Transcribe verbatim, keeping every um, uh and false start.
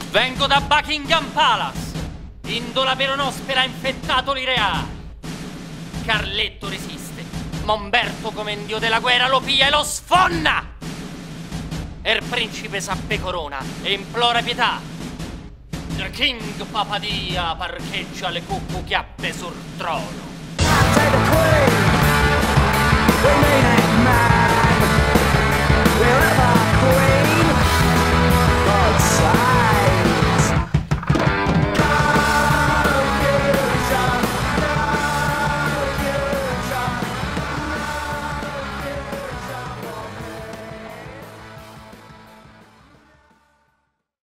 Vengo da Buckingham Palace. Indola per un'ospera ha infettato i reali. Carletto resiste, ma Umberto come in dio della guerra lo piglia e lo sfonna. Er principe s'appecorona e implora pietà. The King Papadia parcheggia le cuccuchiappe sul trono. Remaining man, wherever